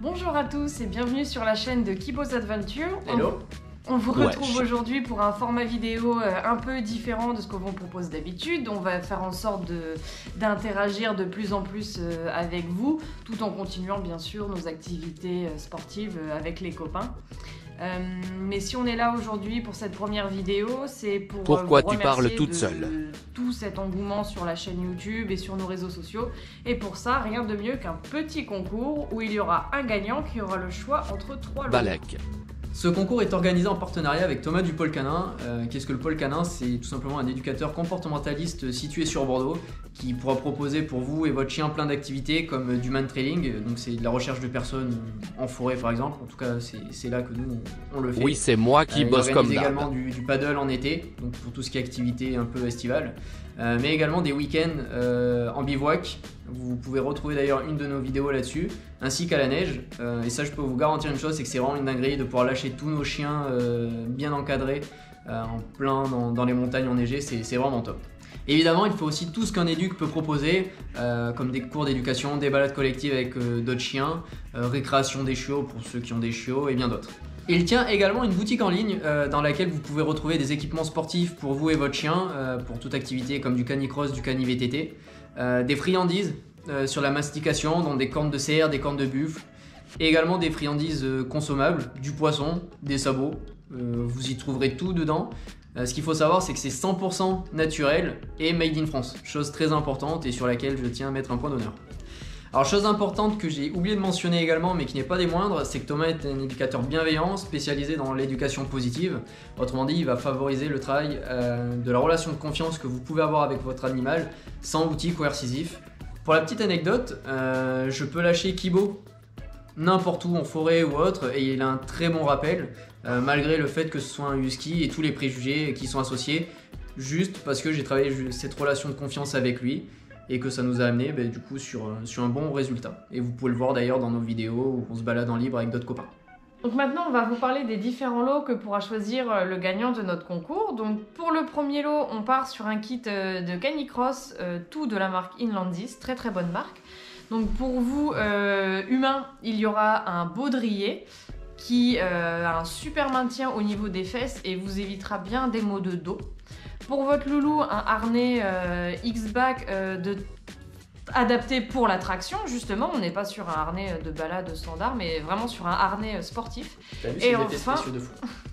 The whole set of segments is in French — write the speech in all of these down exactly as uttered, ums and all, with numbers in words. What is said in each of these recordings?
Bonjour à tous et bienvenue sur la chaîne de Kibo's Adventure. Hello. On, on vous retrouve Wesh. aujourd'hui pour un format vidéo euh, un peu différent de ce qu'on vous propose d'habitude. On va faire en sorte de- d'interagir de, plus en plus euh, avec vous, tout en continuant bien sûr nos activités euh, sportives euh, avec les copains. Euh, mais si on est là aujourd'hui pour cette première vidéo, c'est pour euh, Pourquoi vous tu parles remercier toute de seule tout cet engouement sur la chaîne YouTube et sur nos réseaux sociaux. Et pour ça, rien de mieux qu'un petit concours où il y aura un gagnant qui aura le choix entre trois lots. Balek. Ce concours est organisé en partenariat avec Thomas du Pôle Canin. Euh, Qu'est-ce que le Pôle Canin? C'est tout simplement un éducateur comportementaliste situé sur Bordeaux qui pourra proposer pour vous et votre chien plein d'activités comme du man trailing, donc c'est de la recherche de personnes en forêt par exemple. En tout cas, c'est là que nous on, on le fait. Oui, c'est moi qui Euh, bosse il comme organise également d'hab. du, du paddle en été, donc pour tout ce qui est activité un peu estivale, euh, mais également des week-ends euh, en bivouac. Vous pouvez retrouver d'ailleurs une de nos vidéos là-dessus, ainsi qu'à la neige. Euh, et ça, je peux vous garantir une chose, c'est que c'est vraiment une dinguerie de pouvoir lâcher tous nos chiens euh, bien encadrés euh, en plein dans, dans les montagnes enneigées. C'est vraiment top. Évidemment, il faut aussi tout ce qu'un éduc peut proposer, euh, comme des cours d'éducation, des balades collectives avec euh, d'autres chiens, euh, récréation des chiots pour ceux qui ont des chiots et bien d'autres. Il tient également une boutique en ligne euh, dans laquelle vous pouvez retrouver des équipements sportifs pour vous et votre chien, euh, pour toute activité comme du canicross, du cani-V T T, euh, des friandises euh, sur la mastication, donc des cornes de cerf, des cornes de buffle, et également des friandises euh, consommables, du poisson, des sabots, euh, vous y trouverez tout dedans. Euh, ce qu'il faut savoir, c'est que c'est cent pour cent naturel et made in France, chose très importante et sur laquelle je tiens à mettre un point d'honneur. Alors, chose importante que j'ai oublié de mentionner également, mais qui n'est pas des moindres, c'est que Thomas est un éducateur bienveillant, spécialisé dans l'éducation positive. Autrement dit, il va favoriser le travail euh, de la relation de confiance que vous pouvez avoir avec votre animal, sans outils coercitifs. Pour la petite anecdote, euh, je peux lâcher Kibo n'importe où, en forêt ou autre, et il a un très bon rappel, euh, malgré le fait que ce soit un husky et tous les préjugés qui sont associés, juste parce que j'ai travaillé cette relation de confiance avec lui, et que ça nous a amené bah, du coup sur, sur un bon résultat. Et vous pouvez le voir d'ailleurs dans nos vidéos où on se balade en libre avec d'autres copains. Donc maintenant, on va vous parler des différents lots que pourra choisir euh, le gagnant de notre concours. Donc pour le premier lot, on part sur un kit euh, de canicross, euh, tout de la marque Inlandis, très très bonne marque. Donc pour vous, euh, humains, il y aura un baudrier qui euh, a un super maintien au niveau des fesses et vous évitera bien des maux de dos. Pour votre loulou, un harnais euh, X-Back euh, de... adapté pour la traction, justement. On n'est pas sur un harnais de balade standard, mais vraiment sur un harnais sportif. T'as vu, Et c'est des enfin- effets spéciaux de fou.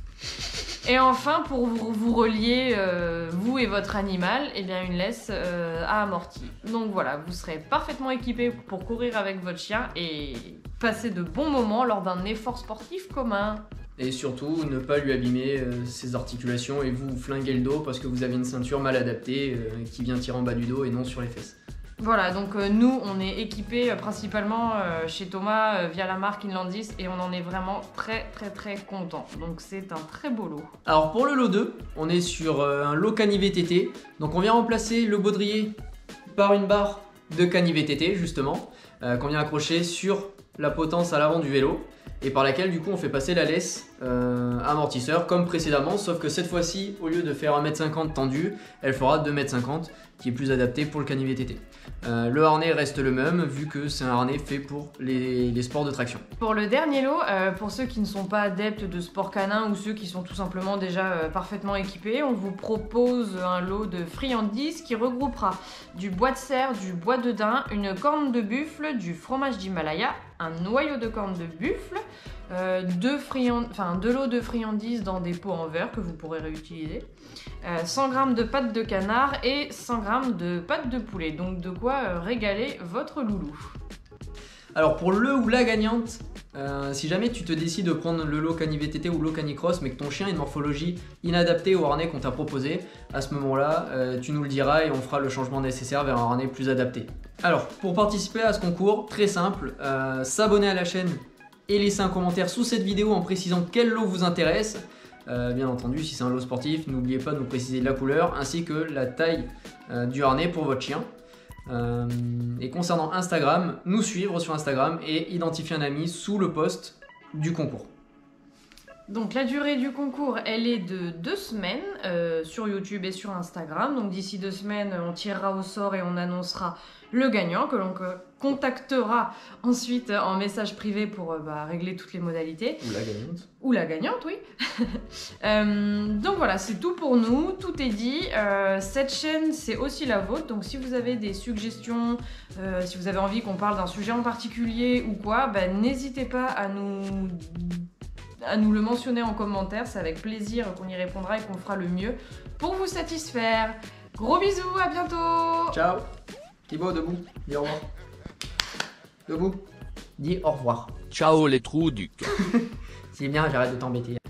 Et enfin, pour vous, vous relier, euh, vous et votre animal, eh bien une laisse euh, à amorti. Donc voilà, vous serez parfaitement équipé pour courir avec votre chien et passer de bons moments lors d'un effort sportif commun. Et surtout, ne pas lui abîmer euh, ses articulations et vous, vous flinguer le dos parce que vous avez une ceinture mal adaptée euh, qui vient tirer en bas du dos et non sur les fesses. Voilà, donc euh, nous, on est équipés euh, principalement euh, chez Thomas euh, via la marque Inlandis et on en est vraiment très très très content. Donc c'est un très beau lot. Alors pour le lot deux, on est sur euh, un lot cani-V T T. Donc on vient remplacer le baudrier par une barre de cani-V T T justement, euh, qu'on vient accrocher sur la potence à l'avant du vélo et par laquelle du coup on fait passer la laisse euh, amortisseur comme précédemment, sauf que cette fois-ci, au lieu de faire un mètre cinquante tendu, elle fera deux mètres cinquante qui est plus adapté pour le cani-V T T. Euh, le harnais reste le même vu que c'est un harnais fait pour les, les sports de traction. Pour le dernier lot, euh, pour ceux qui ne sont pas adeptes de sport canin ou ceux qui sont tout simplement déjà euh, parfaitement équipés, on vous propose un lot de friandises qui regroupera du bois de cerf, du bois de daim, une corne de buffle, du fromage d'Himalaya, un noyau de corne de buffle, euh, deux, friand... enfin, deux lots de friandises dans des pots en verre que vous pourrez réutiliser, euh, cent grammes de pâte de canard et cent grammes de pâte de poulet. Donc de quoi euh, régaler votre loulou. Alors pour le ou la gagnante, euh, si jamais tu te décides de prendre le lot cani-V T T ou le lot canicross mais que ton chien a une morphologie inadaptée au harnais qu'on t'a proposé, à ce moment-là, euh, tu nous le diras et on fera le changement nécessaire vers un harnais plus adapté. Alors pour participer à ce concours, très simple, euh, s'abonner à la chaîne et laisser un commentaire sous cette vidéo en précisant quel lot vous intéresse. Euh, bien entendu, si c'est un lot sportif, n'oubliez pas de nous préciser la couleur ainsi que la taille euh, du harnais pour votre chien. Euh, et concernant Instagram, nous suivre sur Instagram et identifier un ami sous le post du concours. Donc la durée du concours, elle est de deux semaines euh, sur YouTube et sur Instagram. Donc d'ici deux semaines, on tirera au sort et on annoncera le gagnant que l'on contactera ensuite en message privé pour euh, bah, régler toutes les modalités. Ou la gagnante. Ou la gagnante, oui. euh, donc voilà, c'est tout pour nous, tout est dit. Euh, cette chaîne, c'est aussi la vôtre. Donc si vous avez des suggestions, euh, si vous avez envie qu'on parle d'un sujet en particulier ou quoi, bah, n'hésitez pas à nous... à nous le mentionner en commentaire, c'est avec plaisir qu'on y répondra et qu'on fera le mieux pour vous satisfaire. Gros bisous, à bientôt. Ciao. Thibaut, debout, dis au revoir. Debout, dis au revoir. Ciao les trous du cul. C'est bien, j'arrête de t'embêter.